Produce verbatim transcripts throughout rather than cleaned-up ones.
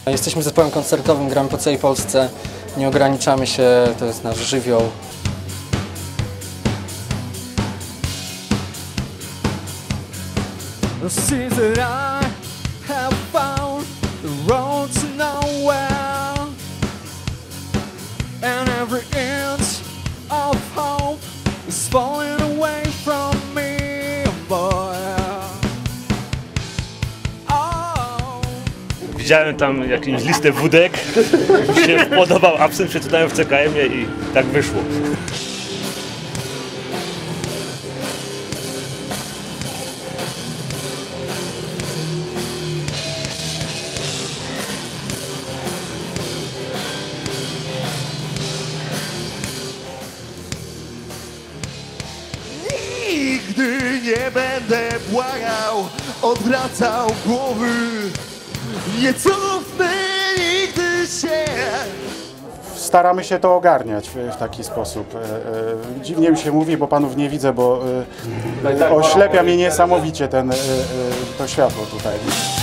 Jesteśmy zespołem koncertowym, gramy po całej Polsce, nie ograniczamy się, to jest nasz żywioł. Widziałem tam jakąś listę wódek, mi się podobał absynt, przeczytałem w C K M-ie i tak wyszło. Nigdy nie będę błagał, odwracał głowy. Nie cofnę nigdy się. Staramy się to ogarniać w taki sposób. Dziwnie mi się mówi, bo panów nie widzę, bo oślepia mnie niesamowicie ten, to światło tutaj.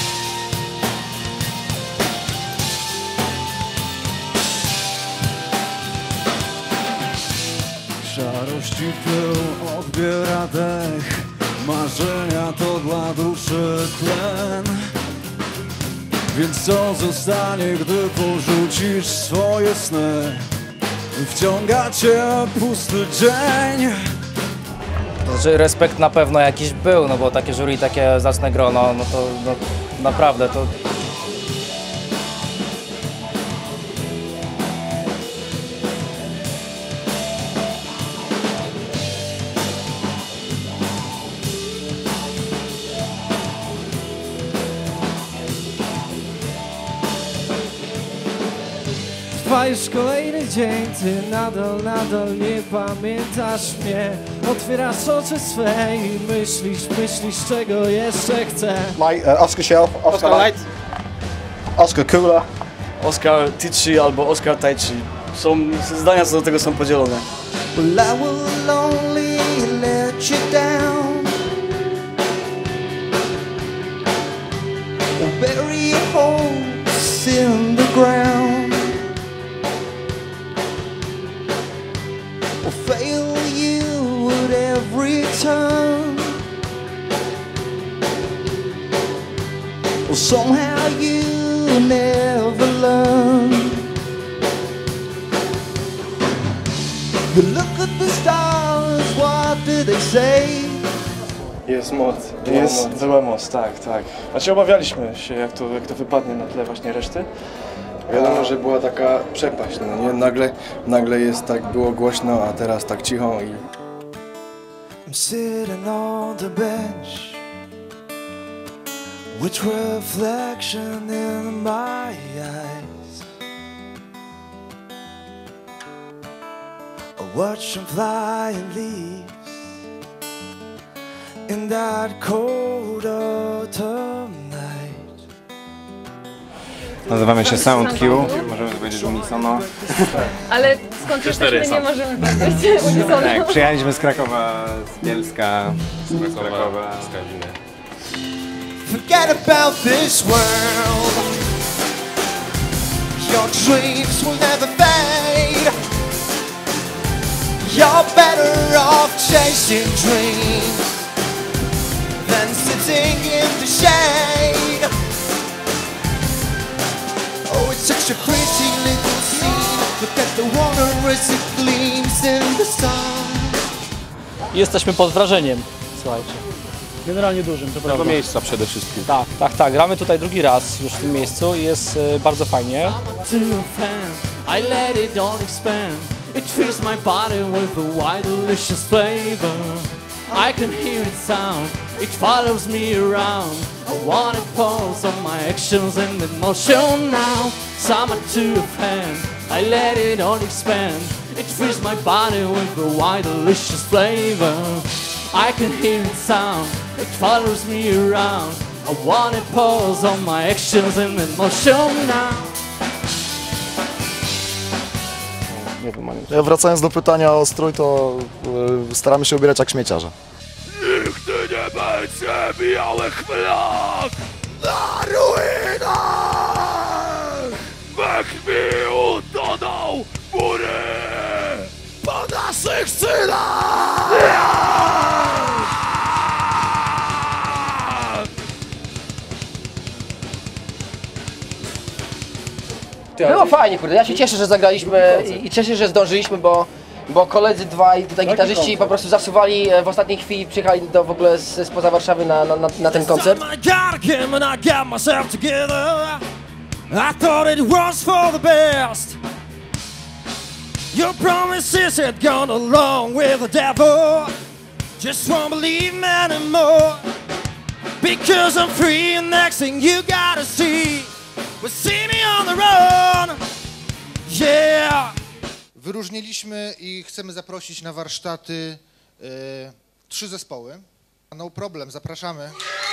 Szarości pył odbiera dech, marzenia to dla duszy tlen. Więc co zostanie, gdy porzucisz swoje sny? Wciąga cię pusty dzień. Znaczy, respekt na pewno jakiś był, no bo takie jury, takie zacne grono, no to no, naprawdę to... Trwa już kolejny dzień, ty nadal, nadal nie pamiętasz mnie. Otwierasz oczy swe i myślisz, myślisz czego jeszcze chcę. Light, uh, Oscar Shelf, Oscar, Oscar Light, Oscar Cooler, Oscar Tichy albo Oscar Taichi. Są zdania co do tego są podzielone. Well, I will only let you down. Bury your hopes in the ground. Fail you at every turn. Well, somehow you never learn. You look at the stars, what do they say? Jest moc, jest, była moc, tak, tak. Znaczy obawialiśmy się, jak to, jak to wypadnie na tle właśnie reszty. Wiadomo, że była taka przepaść, no nie? Nagle, nagle jest tak, było głośno, a teraz tak cicho i... I'm sitting on the bench, with reflection in my eyes. I watch them flying leaves in that cold autumn night. Nazywamy się SoundQ, możemy powiedzieć unisono. Ale skąd jesteśmy, nie możemy powiedzieć unisono. Tak, przyjechaliśmy z Krakowa, z Bielska, z Krakowa, z Kaziny. Forget about this world. Your dreams will never fade. You're better off chasing dreams than sitting in the shade. Oh, it's such a pretty little scene. Look at the water as it gleams in the sun. Jesteśmy pod wrażeniem, słuchajcie. Generalnie dużym, to prawda. Tego miejsca przede wszystkim. Tak, tak, tak. Gramy tutaj drugi raz już w tym miejscu i jest y, bardzo fajnie. I let it all expand. It fills my body with a white delicious flavor. I can hear it sound. It follows me around. I want it pulse on my actions and in motion now. Summer to a fan. I let it all expand. It fills my body with a white delicious flavor. I can hear it sound. It follows me around. I want it pulse on my actions and in motion now. Wracając do pytania o strój, to y, staramy się ubierać jak śmieciarze. Nigdy nie będzie białych flag na ruinach! krwią dodał góry po naszych synach! Było fajnie, kurde. Ja się cieszę, że zagraliśmy i cieszę się, że zdążyliśmy, bo, bo koledzy dwaj tutaj gitarzyści po prostu zasuwali w ostatniej chwili, przyjechali do, w ogóle z, spoza Warszawy na, na, na ten koncert. I thought it was for the best. Your promises had gone along with the devil. Just won't believe me anymore. Because I'm free and next thing you gotta see was see me on the run. Yeah. Wyróżniliśmy i chcemy zaprosić na warsztaty e, trzy zespoły. No problem, zapraszamy.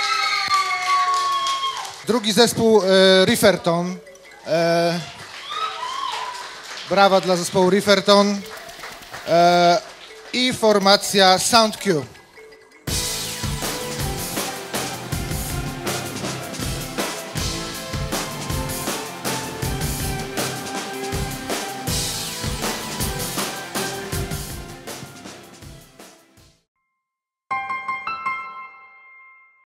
Drugi zespół e, Rifferton. E, brawa dla zespołu Rifferton. E, I formacja Sound Q.